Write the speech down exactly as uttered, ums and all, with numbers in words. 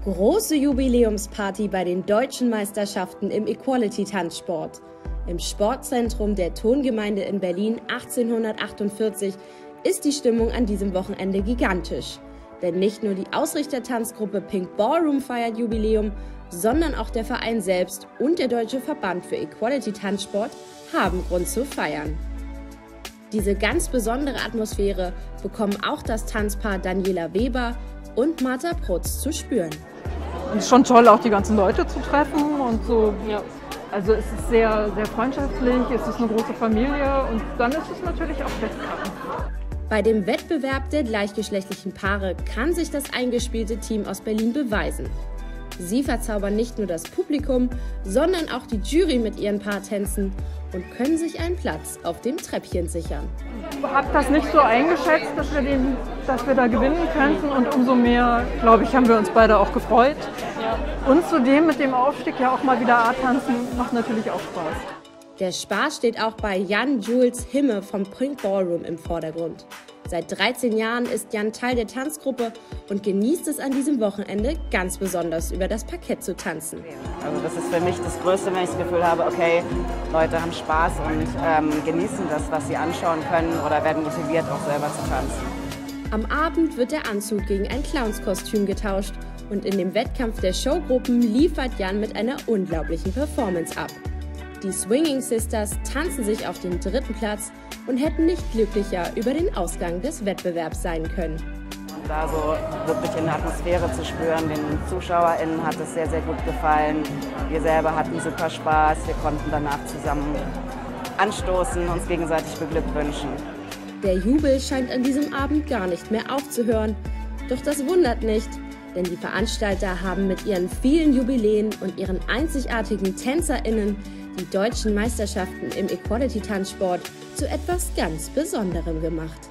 Große Jubiläumsparty bei den Deutschen Meisterschaften im Equality-Tanzsport. Im Sportzentrum der Tongemeinde in Berlin achtzehnhundertachtundvierzig ist die Stimmung an diesem Wochenende gigantisch. Denn nicht nur die Ausrichtertanzgruppe Pink Ballroom feiert Jubiläum, sondern auch der Verein selbst und der Deutsche Verband für Equality-Tanzsport haben Grund zu feiern. Diese ganz besondere Atmosphäre bekommen auch das Tanzpaar Daniela Weber und Martha Prutz zu spüren. Es ist schon toll, auch die ganzen Leute zu treffen und so. Ja. Also es ist sehr, sehr freundschaftlich, es ist eine große Familie und dann ist es natürlich auch Wettkampf. Bei dem Wettbewerb der gleichgeschlechtlichen Paare kann sich das eingespielte Team aus Berlin beweisen. Sie verzaubern nicht nur das Publikum, sondern auch die Jury mit ihren Paartänzen und können sich einen Platz auf dem Treppchen sichern. Ich habe das nicht so eingeschätzt, dass wir, den, dass wir da gewinnen könnten und umso mehr, glaube ich, haben wir uns beide auch gefreut. Ja. Und zudem mit dem Aufstieg ja auch mal wieder A-Tanzen macht natürlich auch Spaß. Der Spaß steht auch bei Jan Jules Himme vom Pink Ballroom im Vordergrund. Seit dreizehn Jahren ist Jan Teil der Tanzgruppe und genießt es an diesem Wochenende ganz besonders, über das Parkett zu tanzen. Also das ist für mich das Größte, wenn ich das Gefühl habe, okay, Leute haben Spaß und ähm, genießen das, was sie anschauen können oder werden motiviert, auch selber zu tanzen. Am Abend wird der Anzug gegen ein Clownskostüm getauscht und in dem Wettkampf der Showgruppen liefert Jan mit einer unglaublichen Performance ab. Die Swinging Sisters tanzen sich auf den dritten Platz und hätten nicht glücklicher über den Ausgang des Wettbewerbs sein können. Und da so wirklich in der Atmosphäre zu spüren, den ZuschauerInnen hat es sehr, sehr gut gefallen. Wir selber hatten super Spaß, wir konnten danach zusammen anstoßen, uns gegenseitig beglückwünschen. Der Jubel scheint an diesem Abend gar nicht mehr aufzuhören. Doch das wundert nicht, denn die Veranstalter haben mit ihren vielen Jubiläen und ihren einzigartigen TänzerInnen die deutschen Meisterschaften im Equality-Tanzsport zu etwas ganz Besonderem gemacht.